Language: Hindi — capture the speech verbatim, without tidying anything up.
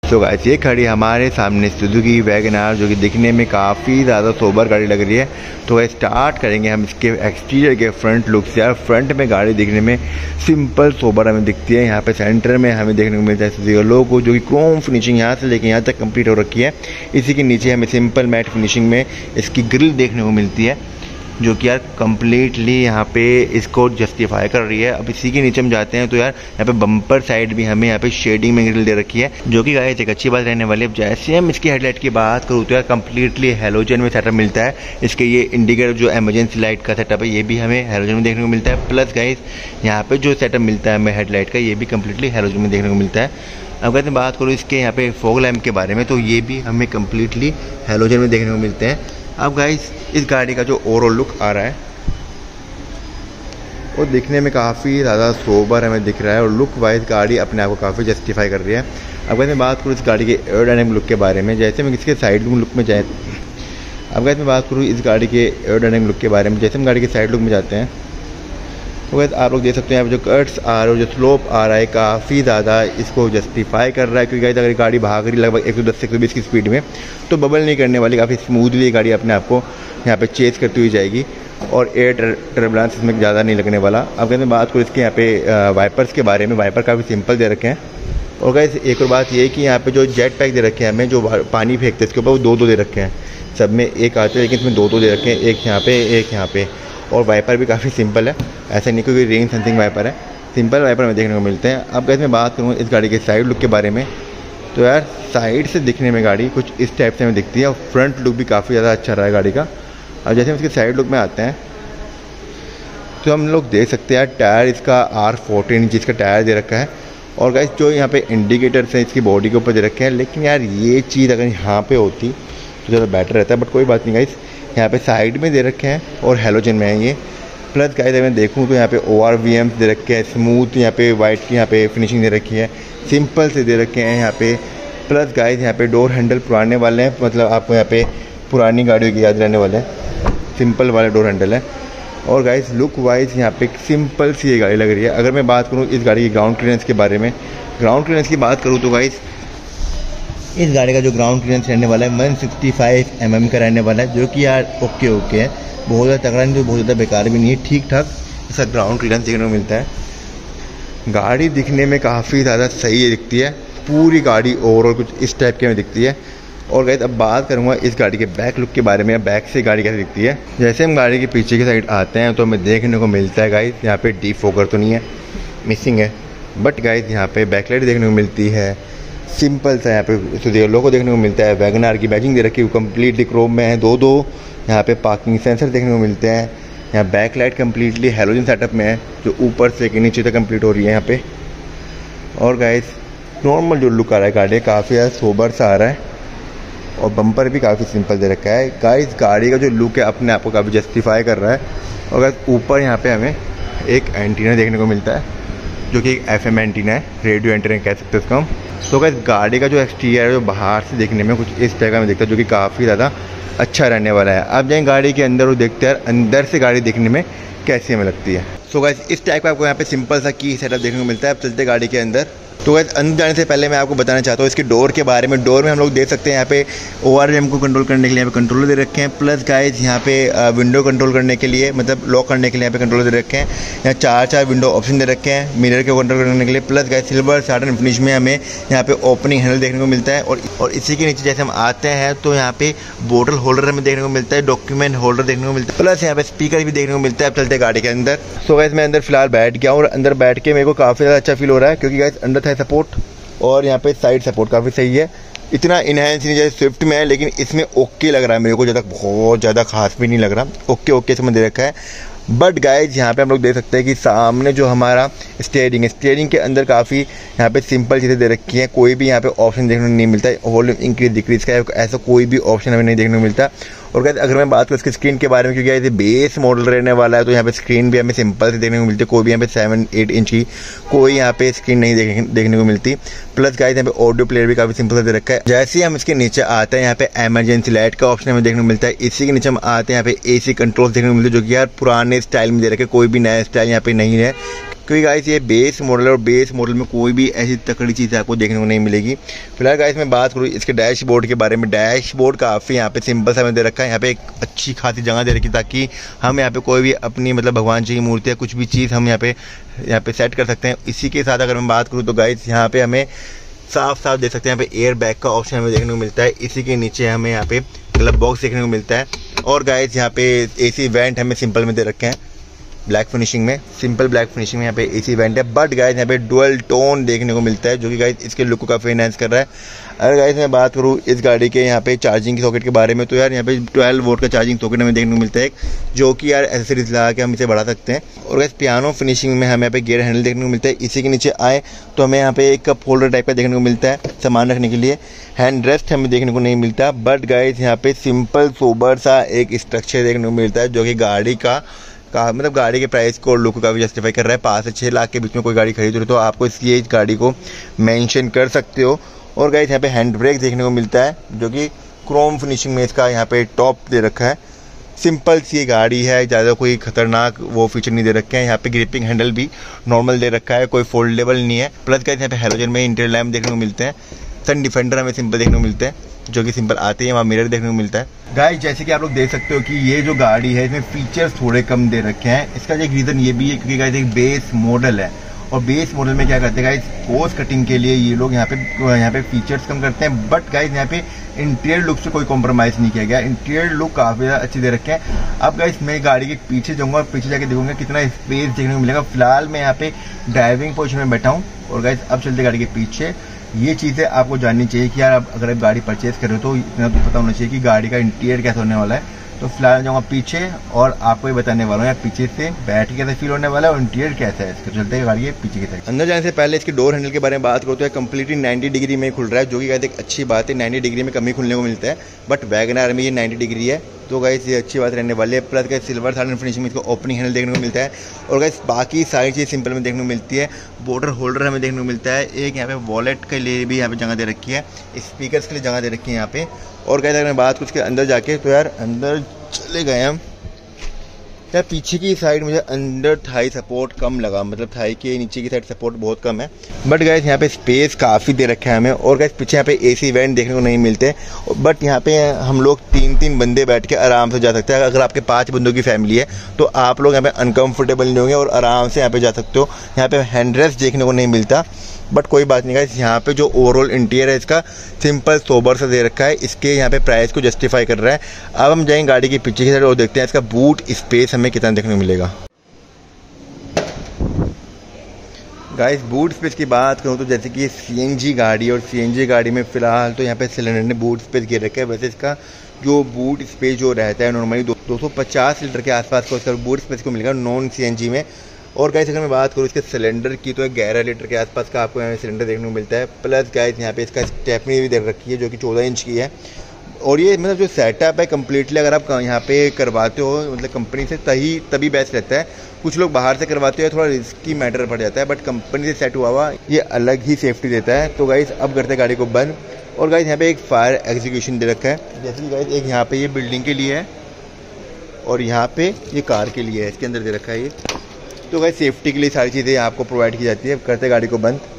तो गाइस ये खड़ी हमारे सामने सुजुकी वैगन आर, जो कि दिखने में काफ़ी ज़्यादा सोबर गाड़ी लग रही है। तो गाइस स्टार्ट करेंगे हम इसके एक्सटीरियर के फ्रंट लुक से। यार फ्रंट में गाड़ी दिखने में सिंपल सोबर हमें दिखती है। यहाँ पे सेंटर में हमें देखने को मिलता है सुजुकी लोगो, जो कि क्रोम फिनिशिंग यहाँ से लेके यहाँ तक कंप्लीट हो रखी है। इसी के नीचे हमें सिंपल मैट फिनिशिंग में इसकी ग्रिल देखने को मिलती है, जो कि यार कम्प्लीटली यहाँ पे इसको जस्टिफाई कर रही है। अब इसी के नीचे हम जाते हैं तो यार यहाँ पे बम्पर साइड भी हमें यहाँ पे शेडिंग में ग्रिल दे रखी है, जो कि गाइस एक अच्छी बात रहने वाली है। अब जैसे हम इसकी हेडलाइट की बात करूँ तो यार कम्प्लीटली हेलोजन में सेटअप मिलता है। इसके ये इंडिकेटर जो इमरजेंसी लाइट का सेटअप है ये भी हमें हेलोजन में देखने को मिलता है। प्लस गाइस यहाँ पे जो सेटअप मिलता है हमें हेडलाइट का, ये भी कम्प्लीटली हेलोजन में देखने को मिलता है। अब अगर मैं बात करूँ इसके यहाँ पे फॉग लैम्प के बारे में, तो ये भी हमें कम्प्लीटली हेलोजन में देखने को मिलते हैं। अब गाइस इस गाड़ी का जो ओवरऑल लुक आ रहा है वो दिखने में काफ़ी ज़्यादा सोबर हमें दिख रहा है, और लुक वाइज गाड़ी अपने आप को काफ़ी जस्टिफाई कर रही है। अब अगर मैं बात करूँ इस गाड़ी के एयरोडायनेमिक लुक के बारे में, जैसे मैं इसके साइड लुक में जाए अब अगर मैं बात करूँ इस गाड़ी के एयरोडायनेमिक लुक के बारे में, जैसे हम गाड़ी के साइड लुक में जाते हैं तो वैसे आप लोग देख सकते हैं यहाँ पे जो कट्स आ रहे हो, जो स्लोप आ रहा है, काफ़ी ज़्यादा इसको जस्टिफाई कर रहा है। क्योंकि अगर गाड़ी भाग रही लगभग एक सौ दस से एक सौ बीस की स्पीड में, तो बबल नहीं करने वाली, काफ़ी स्मूथली गाड़ी अपने आप को यहाँ पे चेस करती हुई जाएगी, और एयर टर्बुलेंस इसमें ज़्यादा नहीं लगने वाला। अब अगर मैं बात करूँ इसके यहाँ पे वाइपर्स के बारे में, वाइपर काफ़ी सिंपल दे रखे हैं। और गाइस एक और बात ये है कि यहाँ पे जो जेट पैक दे रखे हैं हमें, जो पानी फेंकते हैं इसके ऊपर, वो दो दो दे रखे हैं। सब में एक आते हैं लेकिन इसमें दो दो दे रखे हैं, एक यहाँ पे एक यहाँ पे। और वाइपर भी काफ़ी सिंपल है, ऐसा नहीं कोई रेंज सेंसिंग वाइपर है, सिंपल वाइपर में देखने को मिलते हैं। अब गाइस मैं बात करूँ इस गाड़ी के साइड लुक के बारे में, तो यार साइड से दिखने में गाड़ी कुछ इस टाइप से हमें दिखती है, और फ्रंट लुक भी काफ़ी ज़्यादा अच्छा रहा है गाड़ी का। अब जैसे हम इसके साइड लुक में आते हैं तो हम लोग देख सकते हैं यार टायर इसका आर फोर्टीन इंच इसका टायर दे रखा है। और गाइस जो यहाँ पे इंडिकेटर्स हैं इसकी बॉडी के ऊपर दे रखे हैं, लेकिन यार ये चीज़ अगर यहाँ पे होती तो ज़्यादा बेटर रहता है, बट कोई बात नहीं गाइस, यहाँ पे साइड में दे रखे हैं और हेलोजन में है ये। प्लस गाइस अगर मैं देखूँ तो यहाँ पे ओ आर वी एम दे रखे हैं, स्मूथ यहाँ पे वाइट की यहाँ पे फिनिशिंग दे रखी है, सिंपल से दे रखे हैं यहाँ पे। प्लस गाइस यहाँ पे डोर हैंडल पुराने वाले हैं, मतलब आपको यहाँ पे पुरानी गाड़ियों की याद रहने वाले हैं, सिंपल वाले डोर हैंडल है। और गाइस लुक वाइज यहाँ पे सिंपल सी ये गाड़ी लग रही है। अगर मैं बात करूँ इस गाड़ी की ग्राउंड क्लियरेंस के बारे में, ग्राउंड क्लियरेंस की बात करूँ तो गाइस इस गाड़ी का जो ग्राउंड क्लियरेंस रहने वाला है एक सौ पैंसठ एम एम का रहने वाला है, जो कि यार ओके ओके है, बहुत ज़्यादा तगड़ा नहीं तो बहुत ज़्यादा बेकार भी नहीं है, ठीक ठाक इसका ग्राउंड क्लियरेंस देखने को मिलता है। गाड़ी दिखने में काफ़ी ज़्यादा सही दिखती है, पूरी गाड़ी ओवरऑल कुछ इस टाइप की में दिखती है। और गाइस अब बात करूँगा इस गाड़ी के बैक लुक के बारे में, बैक से गाड़ी कैसे दिखती है। जैसे हम गाड़ी के पीछे की साइड आते हैं तो हमें देखने को मिलता है गाइस यहाँ पे डीप फोकर तो नहीं है, मिसिंग है, बट गाइस यहाँ पे बैकलाइट देखने को मिलती है, सिंपल सा यहाँ पे लोगो देखने को मिलता है। वैगन आर की बैजिंग दे रखी है, कम्प्लीटली क्रोम में है, दो दो यहाँ पे पार्किंग सेंसर देखने को मिलते हैं। यहाँ back light completely halogen setup में है, जो ऊपर से कि नीचे तक कम्प्लीट हो रही है यहाँ पे। और गाइस नॉर्मल जो लुक आ रहा है गाड़ी काफ़ी ज़्यादा सोबर सा आ रहा है, और बम्पर भी काफ़ी सिंपल दे रखा है। गाइस गाड़ी का जो लुक है अपने आप को काफ़ी जस्टिफाई कर रहा है। और गाइस ऊपर यहाँ पे हमें एक एंटीना देखने को मिलता है, जो कि एक एफ एम एंटीना है, रेडियो एंटीना कह सकते हैं इसको हम। तो गाइस गाड़ी का जो एक्सटीरियर है जो बाहर से देखने में कुछ इस तरह का में दिखता है, जो कि काफ़ी ज़्यादा अच्छा रहने वाला है। अब जाएँ गाड़ी के अंदर और देखते हैं अंदर से गाड़ी देखने में कैसी हमें लगती है। सो गाइस इस टाइप का आपको यहाँ पे सिंपल सा की सेटअप देखने को मिलता है। अब चलते गाड़ी के अंदर। तो गाइस अंदर जाने से पहले मैं आपको बताना चाहता हूँ इसके डोर के बारे में। डोर में हम लोग देख सकते हैं यहाँ पे ओ आर वी एम को कंट्रोल करने के लिए यहाँ पे कंट्रोलर दे रखे हैं। प्लस गाइस यहाँ पे विंडो कंट्रोल करने के लिए, मतलब लॉक करने के लिए यहाँ पे कंट्रोलर दे रखे हैं। यहाँ चार चार विंडो ऑप्शन दे रखे हैं मिरर को कंट्रोल करने के लिए। Plus guys silver satin finish में हमें यहाँ पे ओपनिंग हैंडल देखने को मिलता है। और और इसी के नीचे जैसे हम आते हैं तो यहाँ पे बोतल होल्डर हमें देखने को मिलता है, डॉक्यूमेंट होल्डर देखने को मिलता है, प्लस यहाँ पे स्पीकर भी देखने को मिलता है। अब चलते गाड़ी के अंदर। सो गाइस मैं अंदर फिलहाल बैठ गया हूँ, और अंदर बैठ के मेरे को काफ़ी ज़्यादा अच्छा फील हो रहा है, क्योंकि गाइस अंदर था सपोर्ट और यहाँ पे साइड सपोर्ट काफ़ी सही है। इतना इनहेंस नहीं जैसे स्विफ्ट में है, लेकिन इसमें ओके लग रहा है मेरे को, ज़्यादा बहुत ज़्यादा खास भी नहीं लग रहा, ओके ओके समझ दे रखा है। बट गाइज यहाँ पे हम लोग देख सकते हैं कि सामने जो हमारा स्टीयरिंग है, स्टीयरिंग के अंदर काफ़ी यहाँ पे सिंपल चीज़ें दे रखी हैं। कोई भी यहाँ पे ऑप्शन देखने को नहीं मिलता है, वॉल्यूम इंक्रीज डिक्रीज का ऐसा कोई भी ऑप्शन हमें नहीं देखने को मिलता। और गाइस अगर मैं बात करूँ इसकी स्क्रीन के बारे में, क्योंकि ये बेस मॉडल रहने वाला है, तो यहाँ पे स्क्रीन भी हमें सिंपल से देखने को मिलती है। कोई भी यहाँ पे सेवन एट इंच की कोई यहाँ पे स्क्रीन नहीं देखने देखने को मिलती। प्लस गाइस यहाँ पे ऑडियो प्लेयर भी काफ़ी सिंपल से दे रखा है। जैसे ही हम इसके नीचे आते हैं यहाँ पे इमरजेंसी लाइट का ऑप्शन हमें देखने को मिलता है। इसी के नीचे हम आते हैं यहाँ पे ए सी कंट्रोल देखने को मिलते हैं, जो कि यार पुराने स्टाइल में दे रखे, कोई भी नया स्टाइल यहाँ पे नहीं है। क्योंकि गाइस ये बेस मॉडल है और बेस मॉडल में कोई भी ऐसी तकड़ी चीज़ आपको देखने को नहीं मिलेगी। फिलहाल गाइस मैं बात करूँ इसके डैशबोर्ड के बारे में। डैशबोर्ड काफ़ी यहाँ पे सिंपल सा मैंने दे रखा है, यहाँ पे एक अच्छी खासी जगह दे रखी ताकि हम यहाँ पे कोई भी अपनी मतलब भगवान जी की मूर्ति या कुछ भी चीज़ हम यहाँ पे यहाँ पे सेट कर सकते हैं। इसी के साथ अगर मैं बात करूँ तो गाइस यहाँ पे हमें साफ साफ देख सकते हैं, यहाँ पे एयर बैग का ऑप्शन हमें देखने को मिलता है। इसी के नीचे हमें यहाँ पे ग्लव बॉक्स देखने को मिलता है। और गाइस यहाँ पे एसी वेंट हमें सिंपल में दे रखे हैं, ब्लैक फिनिशिंग में, सिंपल ब्लैक फिनिशिंग में यहाँ पे एसी वेंट है। बट गाइस यहाँ पे डुअल टोन देखने को मिलता है जो कि गाइस इसके लुक को काफ़ी एनहांस कर रहा है। अगर गाइस मैं बात करूँ इस गाड़ी के यहाँ पे चार्जिंग की सॉकेट के बारे में तो यार यहाँ पे ट्वेल्व वोल्ट का चार्जिंग सॉकेट हमें देखने को मिलता है, जो कि यार एसेसरीज लगा के हम इसे बढ़ा सकते हैं। और गाइस पियानो फिनिशिंग में हमें यहाँ पे गियर हैंडल देखने को मिलता है। इसी के नीचे आए तो हमें यहाँ पे एक कप होल्डर टाइप का देखने को मिलता है सामान रखने के लिए। हैंड रेस्ट हमें देखने को नहीं मिलता। बट गाइस यहाँ पे सिंपल सोबर सा एक स्ट्रक्चर देखने को मिलता है जो कि गाड़ी का का मतलब गाड़ी के प्राइस को और लुक को काफ़ी जस्टिफाई कर रहा है। पाँच से छः लाख के बीच में कोई गाड़ी खरीद रहे हो तो आपको इसलिए इस गाड़ी को मेंशन कर सकते हो। और गाइस यहाँ पे हैंड ब्रेक देखने को मिलता है जो कि क्रोम फिनिशिंग में इसका यहाँ पे टॉप दे रखा है। सिंपल सी गाड़ी है, ज़्यादा कोई खतरनाक वो फीचर नहीं दे रखे हैं। यहाँ पे ग्रिपिंग हैंडल भी नॉर्मल दे रखा है, कोई फोल्डेबल नहीं है। प्लस गाइस यहाँ पे हेलोजन में इंटीरियर लैम्प देखने को मिलते हैं। सन डिफेंडर हमें सिंपल देखने को मिलते हैं जो कि सिंपल आते हैं। वहाँ मिरर देखने को मिलता है। गाइस जैसे कि आप लोग देख सकते हो कि ये जो गाड़ी है इसमें फीचर्स थोड़े कम दे रखे हैं। इसका एक रीज़न ये भी है क्योंकि गाइस एक बेस मॉडल है और बेस मॉडल में क्या करते हैं गाइस, कॉस्ट कटिंग के लिए ये लोग यहाँ पे यहाँ पे फीचर्स कम करते हैं। बट गाइस यहाँ पे इंटीरियर लुक से कोई कॉम्प्रोमाइज़ नहीं किया गया। इंटीरियर लुक काफ़ी ज़्यादा अच्छी दे रखे हैं। अब गाइस मैं गाड़ी के पीछे जाऊँगा और पीछे जाके देखूंगा कितना स्पेस देखने को मिलेगा। फिलहाल मैं यहाँ पे ड्राइविंग पोजिशन में बैठा हूँ और गाइस अब चलते गाड़ी के पीछे। ये चीज़ें आपको जाननी चाहिए कि यार आप अगर आप गाड़ी परचेज कर रहे हो तो इतना तो पता होना चाहिए कि गाड़ी का इंटीरियर कैसा होने वाला है। तो फिलहाल जाऊँगा पीछे और आपको ये बताने वाला हूँ यार पीछे से बैठ के कैसे फील होने वाला है और इंटीरियर कैसा है इसका। चलते हैं गाड़ी के पीछे की तरफ। अंदर जाने से पहले इसके डोर हैंडल के बारे में बात करो तो कम्प्लीटली नाइन्टी डिग्री में खुल रहा है जो कि गाइस एक अच्छी बात है। नाइन्टी डिग्री में कम ही खुलने को मिलता है बट वैगनआर में ये नाइन्टी डिग्री है तो गाइस ये अच्छी बात रहने वाली है। Plus guys silver third finishing में इसको ओपनिंग हैंडल देखने को मिलता है। और गाइस बाकी सारी चीज़ सिंपल में देखने को मिलती है। बॉर्डर होल्डर हमें देखने को मिलता है। एक यहाँ पे वॉलेट के लिए भी यहाँ पे जगह दे रखी है, स्पीकर्स के लिए जगह दे रखी है यहाँ पे। और गाइस अगर मैं बात कुछ के अंदर जाके तो यार अंदर चले गए हम यार, पीछे की साइड मुझे अंदर थाई सपोर्ट कम लगा, मतलब थाई के नीचे की साइड सपोर्ट बहुत कम है। बट गाइस यहाँ पे स्पेस काफ़ी दे रखा है हमें। और गाइस पीछे यहाँ पे एसी वेंट देखने को नहीं मिलते बट यहाँ पे हम लोग तीन तीन बंदे बैठ के आराम से जा सकते हैं। अगर आपके पाँच बंदों की फैमिली है तो आप लोग यहाँ पे अनकम्फर्टेबल नहीं होंगे और आराम से यहाँ पे जा सकते हो। यहाँ पे हैंड रेस्ट देखने को नहीं मिलता बट कोई बात नहीं गाइस, यहाँ पे जो ओवरऑल इंटीरियर है इसका सिंपल सोबर सा दे रखा है, इसके यहाँ पे प्राइस को जस्टिफाई कर रहा है। अब हम जाएंगे गाड़ी के पीछे की साइड और देखते हैं इसका बूट स्पेस हमें कितना देखने को मिलेगा। गाइस बूट स्पेस की बात करूँ तो जैसे कि सीएनजी गाड़ी और सीएनजी गाड़ी में फ़िलहाल तो यहाँ पे सिलेंडर ने बूट स्पेस गिर रखा है। वैसे इसका जो बूट स्पेस जो रहता है नॉर्मली दो सौ पचास लीटर के आसपास को इसका बूट स्पेस को मिलेगा नॉन सीएनजी में। और गाइस अगर मैं बात करूँ इसके सिलेंडर की तो ग्यारह लीटर के आसपास का आपको यहाँ सिलेंडर देखने को मिलता है। प्लस गाइस यहाँ पे इसका स्टेपनी भी दे रखी है जो कि चौदह इंच की है। और ये मतलब जो सेटअप है कम्प्लीटली अगर आप यहाँ पे करवाते हो मतलब कंपनी से तभी तभी बेस्ट रहता है। कुछ लोग बाहर से करवाते हो थोड़ा रिस्की मैटर पड़ जाता है बट कंपनी से सेट हुआ हुआ ये अलग ही सेफ्टी देता है। तो गाइस अब करते हैं गाड़ी को बंद। और गाइस यहाँ पे एक फायर एग्जीक्यूशन दे रखा है, जैसे कि गाइस एक यहाँ पे ये बिल्डिंग के लिए है और यहाँ पे ये कार के लिए है, इसके अंदर दे रखा है ये। तो गाइस सेफ्टी के लिए सारी चीज़ें आपको प्रोवाइड की जाती है। करते गाड़ी को बंद।